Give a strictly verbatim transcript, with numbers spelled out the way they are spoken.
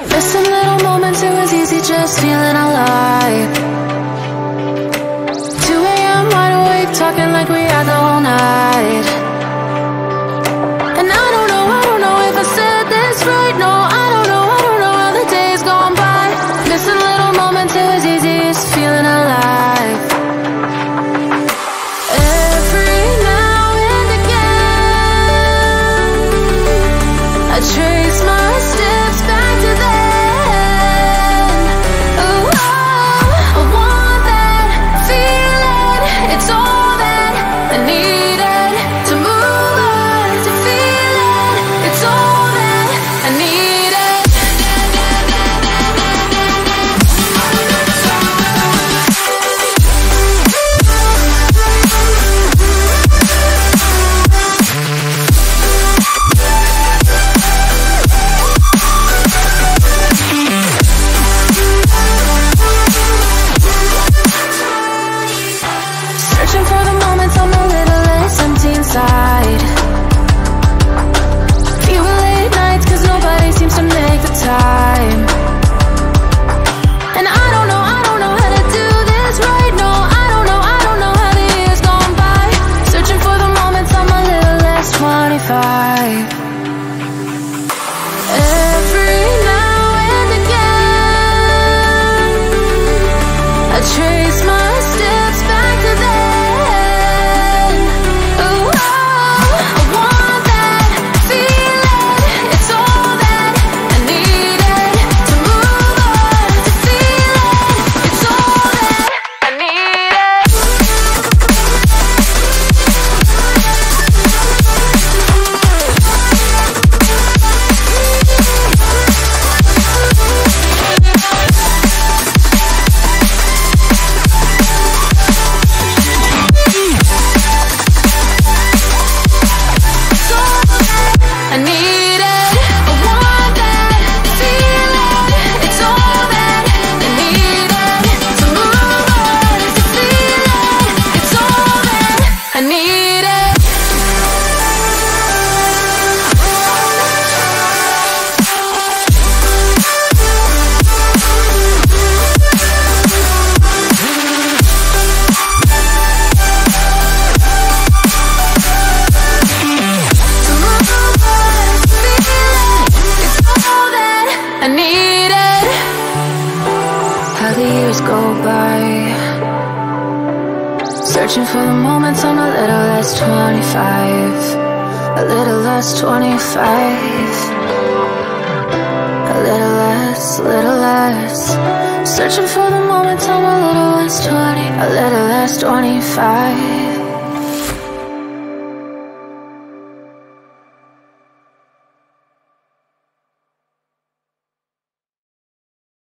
Missing little moments, it was easy just feeling alive. two A M wide awake, talking like we had the whole night. And I don't know, I don't know if I said this right. No, I don't know, I don't know how the days gone by. Missing little moments, it was easy just feeling alive. Every now and again, I trace my steps back to then. Ooh, oh, I want that feeling. It's all that I needed to move on, to feel it. It's all that I needed. Searching for the moments I'm a little less empty inside. Few late nights cause nobody seems to make the time. And I don't know, I don't know how to do this right. No, I don't know, I don't know how the years gone by. Searching for the moments I'm a little less twenty-five. Every now and again, I trace my steps back to then. Ooh, oh, I want that feeling. It's all that I needed to move on, to feel it. It's all that I needed. I need it, I want that feeling. It's all that I needed to move on, to feel it. It's all that I needed. To move on, to feel it. It's all that I needed. How the years go by, searching for the moments I'm a little less twenty-five. A little less twenty-five. A little less, little less. Searching for the moments I'm a little less twenty. A little less twenty-five.